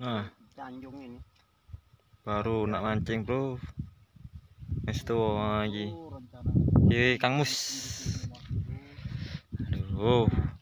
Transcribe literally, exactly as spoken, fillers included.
Nah, Tanjung ini. baru nak mancing, Bro. Wis tuwa iki. Oh, rencana Iki Kang Mus. Aduh.